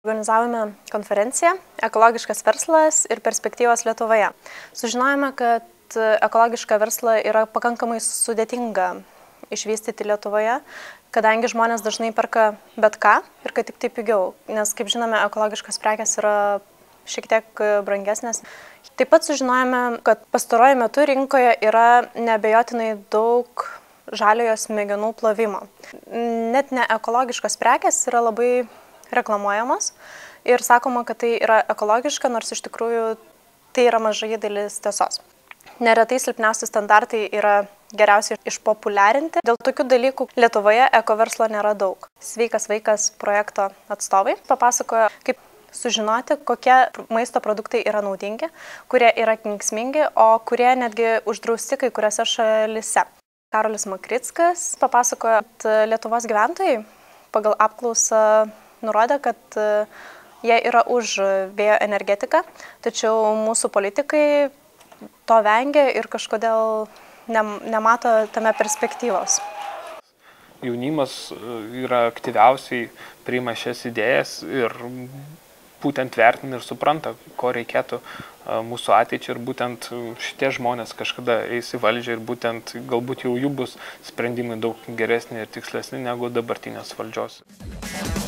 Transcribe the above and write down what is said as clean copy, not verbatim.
Organizavome konferenciją Ekologiškas verslas ir perspektyvos Lietuvoje. Sužinojome, kad ekologišką verslą yra pakankamai sudėtinga išvystyti Lietuvoje, kadangi žmonės dažnai perka bet ką ir kad tik tai pigiau, nes, kaip žinome, ekologiškas prekės yra šiek tiek brangesnės. Taip pat sužinojome, kad pastaruoju metu rinkoje yra neabejotinai daug žaliojo smegenų plovimo. Net ne ekologiškos prekės yra labai reklamuojamos ir sakoma, kad tai yra ekologiška, nors iš tikrųjų tai yra mažai dalis tiesos. Neretai silpniausi standartai yra geriausiai išpopuliarinti. Dėl tokių dalykų Lietuvoje ekoverslo nėra daug. Sveikas vaikas projekto atstovai papasakojo, kaip sužinoti, kokie maisto produktai yra naudingi, kurie yra kenksmingi, o kurie netgi uždrausti kai kuriuose šalyse. Karolis Makrickas papasakojo, kad Lietuvos gyventojai pagal apklausą nurodė, kad jie yra už vėjo energetiką, tačiau mūsų politikai to vengia ir kažkodėl nemato tame perspektyvos. Jaunimas yra aktyviausiai priima šias idėjas ir būtent vertina ir supranta, ko reikėtų mūsų ateičiai ir būtent šitie žmonės kažkada eis į valdžią ir būtent galbūt jau jų bus sprendimai daug geresni ir tikslesni negu dabartinės valdžios.